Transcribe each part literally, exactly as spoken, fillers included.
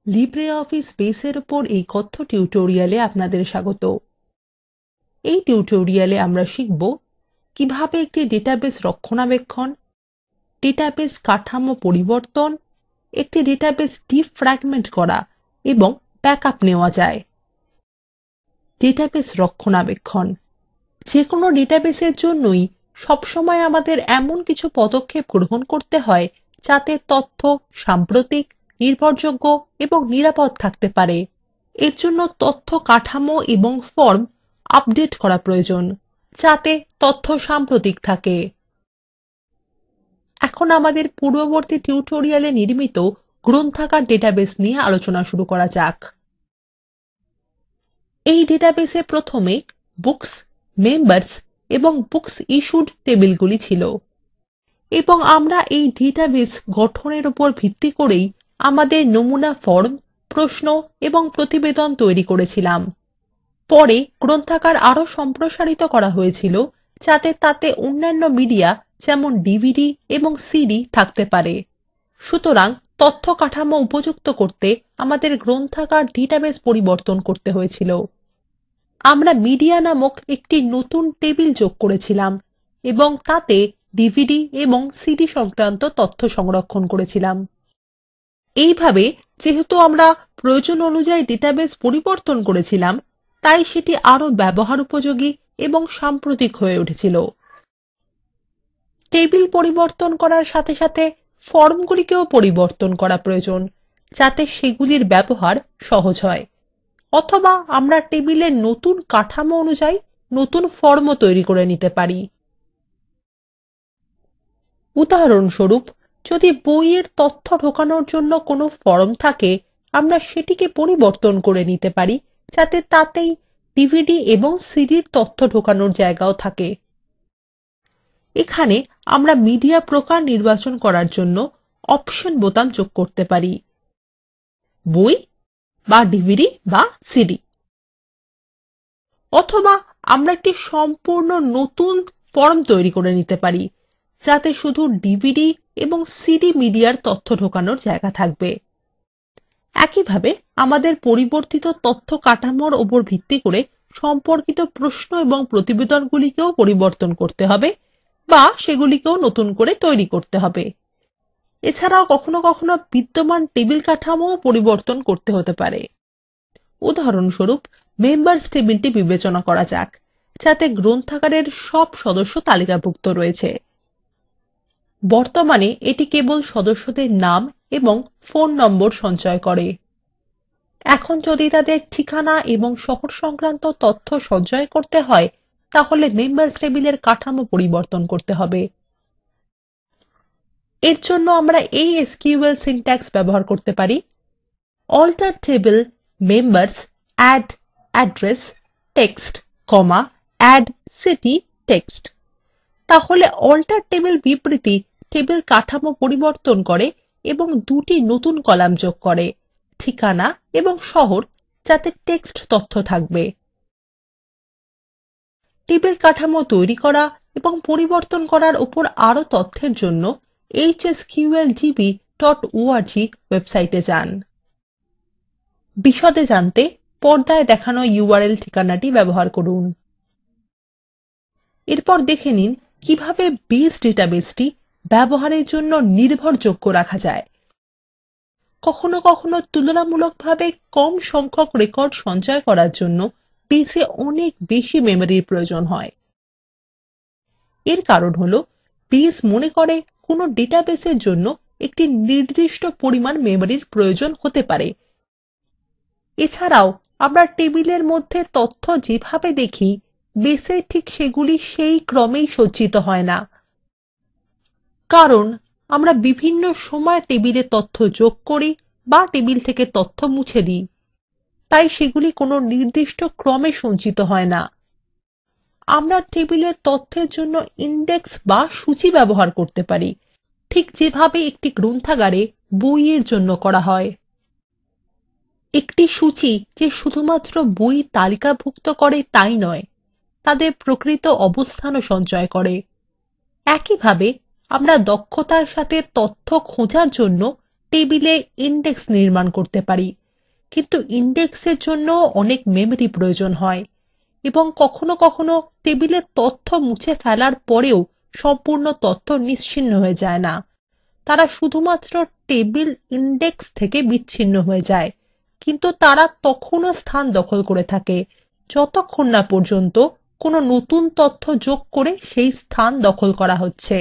LibreOffice বেসের উপর এই কথ্য টিউটোরিয়ালে আপনাদের স্বাগত। এই টিউটোরিয়ালে আমরা শিখব কিভাবে একটি ডেটাবেস রক্ষণাবেক্ষণ, ডেটাবেস কাঠামো পরিবর্তন, একটি ডেটাবেস ডিফ্র্যাগমেন্ট করা এবং ব্যাকআপ নেওয়া যায়। ডেটাবেস রক্ষণাবেক্ষণ যে কোনো ডেটাবেসের জন্যই সবসময় আমাদের এমন কিছু পদক্ষেপ গ্রহণ করতে হয় যাতে তথ্য সাম্প্রতিক, নির্ভরযোগ্য এবং নিরাপদ থাকতে পারে। এর জন্য তথ্য কাঠামো এবং ফর্ম আপডেট করা প্রয়োজন যাতে তথ্য সাম্প্রতিক থাকে। এখন আমাদের পূর্ববর্তী টিউটোরিয়ালে নির্মিত গ্রন্থাগার ডেটাবেস নিয়ে আলোচনা শুরু করা যাক। এই ডেটাবেসে প্রথমে বুকস, মেম্বার্স এবং বুকস ইস্যুড টেবিলগুলি ছিল এবং আমরা এই ডেটাবেস গঠনের উপর ভিত্তি করেই আমাদের নমুনা ফর্ম, প্রশ্ন এবং প্রতিবেদন তৈরি করেছিলাম। পরে গ্রন্থাগার আরো সম্প্রসারিত করা হয়েছিল যাতে তাতে অন্যান্য মিডিয়া যেমন ডিভিডি এবং সিডি থাকতে পারে। সুতরাং তথ্য কাঠামো উপযুক্ত করতে আমাদের গ্রন্থাগার ডেটাবেস পরিবর্তন করতে হয়েছিল। আমরা মিডিয়া নামক একটি নতুন টেবিল যোগ করেছিলাম এবং তাতে ডিভিডি এবং সিডি সংক্রান্ত তথ্য সংরক্ষণ করেছিলাম। এইভাবে যেহেতু আমরা প্রয়োজন অনুযায়ী ডেটাবেস পরিবর্তন করেছিলাম, তাই সেটি আরো ব্যবহার উপযোগী এবং সাম্প্রতিক হয়ে উঠেছিল। টেবিল পরিবর্তন করার সাথে সাথে ফর্মগুলিকেও পরিবর্তন করা প্রয়োজন যাতে সেগুলির ব্যবহার সহজ হয়, অথবা আমরা টেবিলের নতুন কাঠামো অনুযায়ী নতুন ফর্মও তৈরি করে নিতে পারি। উদাহরণস্বরূপ, যদি বইয়ের তথ্য ঢোকানোর জন্য কোনো ফর্ম থাকে, আমরা সেটিকে পরিবর্তন করে নিতে পারি যাতে তাতেই ডিভিডি এবং সিডির তথ্য ঢোকানোর জায়গাও থাকে। এখানে আমরা মিডিয়া প্রকার নির্বাচন করার জন্য অপশন বোতাম যোগ করতে পারি, বই বা ডিভিডি বা সিডি। অথবা আমরা একটি সম্পূর্ণ নতুন ফর্ম তৈরি করে নিতে পারি যাতে শুধু ডিভিডি এবং সিডি মিডিয়ার তথ্য ঢোকানোর জায়গা থাকবে। একইভাবে আমাদের পরিবর্তিত তথ্য কাঠামোর উপর ভিত্তি করে সম্পর্কিত প্রশ্ন এবং প্রতিবেদনগুলিকেও পরিবর্তন করতে হবে বা সেগুলিকেও নতুন করে তৈরি করতে হবে। এছাড়াও কখনো কখনো বিদ্যমান টেবিল কাঠামোও পরিবর্তন করতে হতে পারে। উদাহরণস্বরূপ, মেম্বার্স টেবিলটি বিবেচনা করা যাক যাতে গ্রন্থাগারের সব সদস্য তালিকাভুক্ত রয়েছে। বর্তমানে এটি কেবল সদস্যদের নাম এবং ফোন নম্বর সঞ্চয় করে। এখন যদি তাদের ঠিকানা এবং শহর সংক্রান্ত তথ্য সঞ্চয় করতে হয়, তাহলে মেম্বার্স টেবিলের কাঠামো পরিবর্তন করতে হবে। এর জন্য আমরা এই এসকিউএল সিনট্যাক্স ব্যবহার করতে পারি: alter table members add address text, add city text। তাহলে alter table বিবৃতি টেবিল কাঠামো পরিবর্তন করে এবং দুটি নতুন কলাম যোগ করে, ঠিকানা এবং শহর, যাতে টেক্সট তথ্য থাকবে। টেবিল কাঠামো তৈরি করা এবং পরিবর্তন করার উপর আরো তথ্যের জন্য H S Q L D B dot org ওয়েবসাইটে যান। বিশদে জানতে পর্দায় দেখানো ইউআরএল ঠিকানাটি ব্যবহার করুন। এরপর দেখে নিন কিভাবে বেস ডেটাবেসটি ব্যবহারের জন্য নির্ভরযোগ্য রাখা যায়। কখনো কখনো তুলনামূলকভাবে কম সংখ্যক রেকর্ড সঞ্চয় করার জন্য বেসে অনেক বেশি মেমরির প্রয়োজন হয়। এর কারণ হলো বেস মনে করে কোনো ডেটাবেসের জন্য একটি নির্দিষ্ট পরিমাণ মেমরির প্রয়োজন হতে পারে। এছাড়াও আমরা টেবিলের মধ্যে তথ্য যেভাবে দেখি, বেসে ঠিক সেগুলি সেই ক্রমেই সজ্জিত হয় না, কারণ আমরা বিভিন্ন সময় টেবিলে তথ্য যোগ করি বা টেবিল থেকে তথ্য মুছে দিই, তাই সেগুলি কোনো নির্দিষ্ট ক্রমে সঞ্চিত হয় না। আমরা টেবিলের তথ্যের জন্য ইনডেক্স বা সূচি ব্যবহার করতে পারি, ঠিক যেভাবে একটি গ্রন্থাগারে বইয়ের জন্য করা হয়। একটি সূচি যে শুধুমাত্র বই তালিকাভুক্ত করে তাই নয়, তাদের প্রকৃত অবস্থানও সঞ্চয় করে। একইভাবে আমরা দক্ষতার সাথে তথ্য খোঁজার জন্য টেবিলে ইনডেক্স নির্মাণ করতে পারি, কিন্তু ইনডেক্সের জন্য অনেক মেমরি প্রয়োজন হয় এবং কখনো কখনো টেবিলে তথ্য মুছে ফেলার পরেও সম্পূর্ণ তথ্য নিশ্চিহ্ন হয়ে যায় না। তারা শুধুমাত্র টেবিল ইনডেক্স থেকে বিচ্ছিন্ন হয়ে যায়, কিন্তু তারা তখনও স্থান দখল করে থাকে যতক্ষণ না পর্যন্ত কোনো নতুন তথ্য যোগ করে সেই স্থান দখল করা হচ্ছে।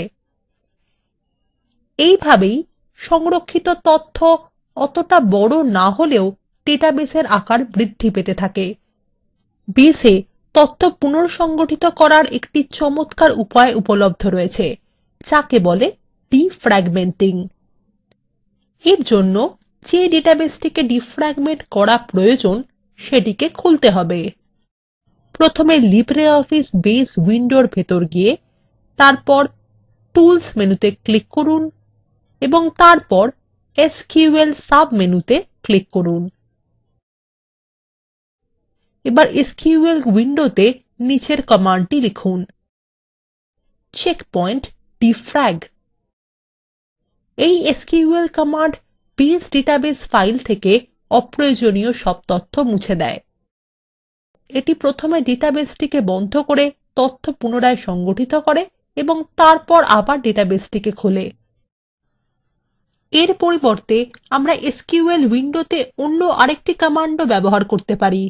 এইভাবেই সংরক্ষিত তথ্য অতটা বড় না হলেও ডেটাবেসের আকার বৃদ্ধি পেতে থাকে। বেসে তথ্য পুনর্সংগঠিত করার একটি চমৎকার উপায় উপলব্ধ রয়েছে, যাকে বলে ডিফ্র্যাগমেন্টিং। এর জন্য যে ডেটাবেসটিকে ডিফ্র্যাগমেন্ট করা প্রয়োজন সেটিকে খুলতে হবে। প্রথমে লিব্রিঅফিস বেস উইন্ডোর ভেতর গিয়ে তারপর টুলস মেনুতে ক্লিক করুন এবং তারপর এসকিউএল সাব মেনুতে ক্লিক করুন। এবার এসকিউএল উইন্ডোতে নিচের কমান্ডটি লিখুন, চেকপয়েন্ট ডিফ্র্যাগ। এই SQL command base database file থেকে অপ্রয়োজনীয় সব তথ্য মুছে দেয়। এটি প্রথমে ডেটাবেসটিকে বন্ধ করে তথ্য পুনরায় সংগঠিত করে এবং তারপর আবার ডেটাবেসটিকে খোলে। এর পরিবর্তে আমরা এসকিউএল উইন্ডোতে অন্য আরেকটি কমান্ডও ব্যবহার করতে পারি,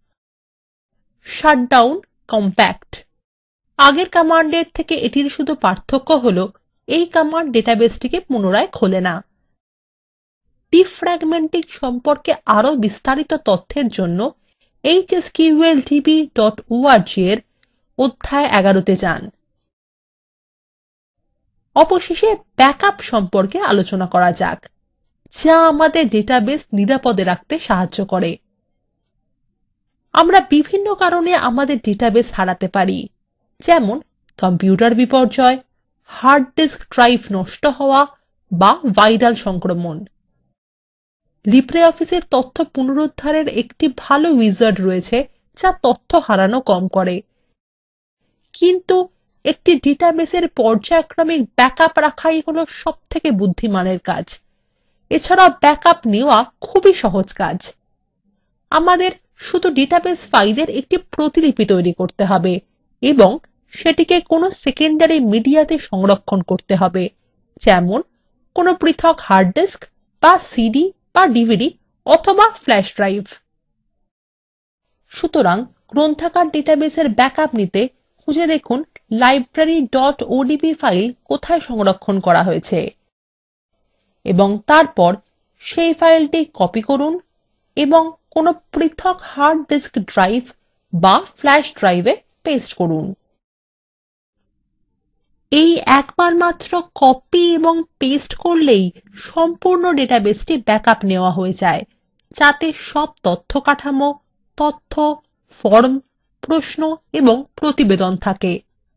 শাটডাউন কম্প্যাক্ট। আগের কমান্ডের থেকে এটির শুধু পার্থক্য হলো এই কমান্ড ডেটাবেসটিকে পুনরায় খোলে না। ডিফ্র্যাগমেন্টিং সম্পর্কে আরো বিস্তারিত তথ্যের জন্য H S Q L D B dot org এর অধ্যায় এগারোতে যান। অবশেষে ব্যাকআপ সম্পর্কে আলোচনা করা যাক, যা আমাদের ডেটাবেস নিরাপদে রাখতে সাহায্য করে। আমরা বিভিন্ন কারণে আমাদের ডেটাবেস হারাতে পারি, যেমন কম্পিউটার বিপর্যয়, হার্ড ডিস্ক ড্রাইভ নষ্ট হওয়া বা ভাইরাল সংক্রমণ। লিব্রিঅফিসের তথ্য পুনরুদ্ধারের একটি ভালো উইজার্ড রয়েছে যা তথ্য হারানো কম করে, কিন্তু একটি ডেটাবেসের পর্যায়ক্রমিক ব্যাকআপ রাখাই হলো সবথেকে বুদ্ধিমানের কাজ। এছাড়া ব্যাকআপ নেওয়া খুবই সহজ কাজ। আমাদের শুধু ডেটাবেস ফাইলের একটি প্রতিলিপি তৈরি করতে হবে এবং সেটিকে কোনো সেকেন্ডারি মিডিয়াতে সংরক্ষণ করতে হবে, যেমন কোনো পৃথক হার্ড ডিস্ক বা সিডি বা ডিভিডি অথবা ফ্ল্যাশ ড্রাইভ। সুতরাং গ্রন্থাগার ডেটাবেসের ব্যাকআপ নিতে খুঁজে দেখুন লাইব্রেরি ডট ওডিবি ফাইল কোথায় সংরক্ষণ করা হয়েছে এবং তারপর সেই ফাইলটি কপি করুন এবং কোনো পৃথক হার্ড ডিস্ক ড্রাইভ বা ফ্ল্যাশ ড্রাইভে পেস্ট করুন। এই একবার মাত্র কপি এবং পেস্ট করলেই সম্পূর্ণ ডেটাবেসটি ব্যাকআপ নেওয়া হয়ে যায়, যাতে সব তথ্য কাঠামো, তথ্য, ফর্ম, প্রশ্ন এবং প্রতিবেদন থাকে।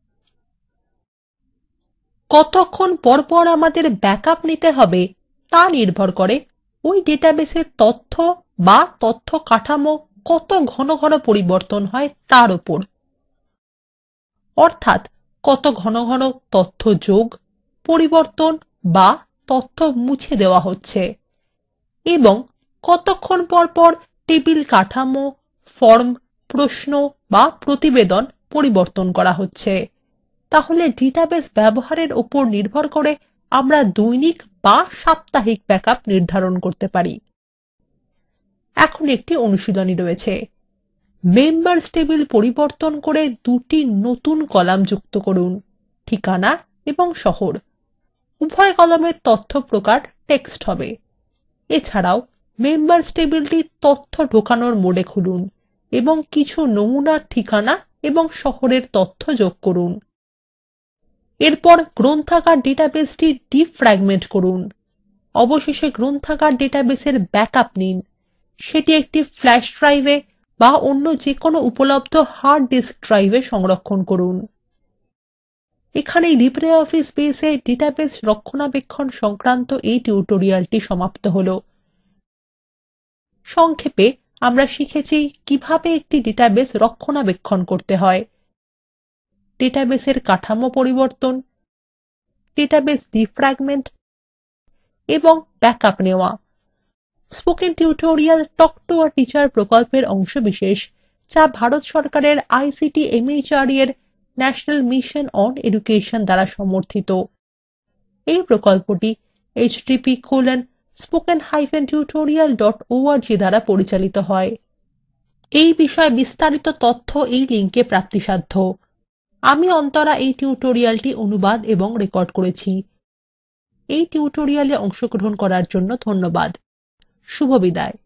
কতক্ষণ পর পর আমাদের ব্যাকআপ নিতে হবে তা নির্ভর করে ওই ডেটাবেসের তথ্য বা তথ্য কাঠামো কত ঘন ঘন পরিবর্তন হয় তার উপর। অর্থাৎ কত ঘন ঘন তথ্য যোগ, পরিবর্তন বা তথ্য মুছে দেওয়া হচ্ছে এবং কতক্ষণ পর পর টেবিল কাঠামো, ফর্ম, প্রশ্ন বা প্রতিবেদন পরিবর্তন করা হচ্ছে। তাহলে ডেটাবেস ব্যবহারের উপর নির্ভর করে আমরা দৈনিক বা সাপ্তাহিক ব্যাকআপ নির্ধারণ করতে পারি। এখন একটি অনুশীলনী রয়েছে। মেম্বার্স টেবিল পরিবর্তন করে দুটি নতুন কলাম যুক্ত করুন, ঠিকানা এবং শহর। উভয় কলামের তথ্য প্রকার টেক্সট হবে। এছাড়াও মেম্বার্স টেবিলটি তথ্য ঢোকানোর মোডে খুলুন এবং কিছু নমুনার ঠিকানা এবং শহরের তথ্য যোগ করুন। এরপর গ্রন্থাগার ডেটাবেসটি ডিফ্র্যাগমেন্ট করুন। অবশেষে গ্রন্থাগার ডেটাবেসের ব্যাকআপ নিন। সেটি একটি ফ্ল্যাশ ড্রাইভে বা অন্য যে কোনো উপলব্ধ হার্ড ডিস্ক ড্রাইভে সংরক্ষণ করুন। এখানেই লিব্রিঅফিস বেসে ডেটাবেস রক্ষণাবেক্ষণ সংক্রান্ত এই টিউটোরিয়ালটি সমাপ্ত হলো। সংক্ষেপে আমরা শিখেছি কিভাবে একটি ডেটাবেস রক্ষণাবেক্ষণ করতে হয়, ডেটাবেসের কাঠামো পরিবর্তন, ডেটাবেস ডিফ্র্যাগমেন্ট, এবং ব্যাকআপ নেওয়া। Spoken tutorial talk to a teacher প্রকল্পের অংশবিশেষ, যা ভারত সরকারের আইসিটি এমএচআরডি এর ন্যাশনাল মিশন অন এডুকেশন দ্বারা সমর্থিত। এই প্রকল্পটি httpspoken tutorialorg দ্বারা পরিচালিত হয়। এই বিষয়ে বিস্তারিত তথ্য এই লিঙ্কে প্রাপ্তিসাধ্য। আমি অন্তরা এই টিউটোরিয়ালটি অনুবাদ এবং রেকর্ড করেছি। এই টিউটোরিয়ালে অংশগ্রহণ করার জন্য ধন্যবাদ। শুভবিদায়।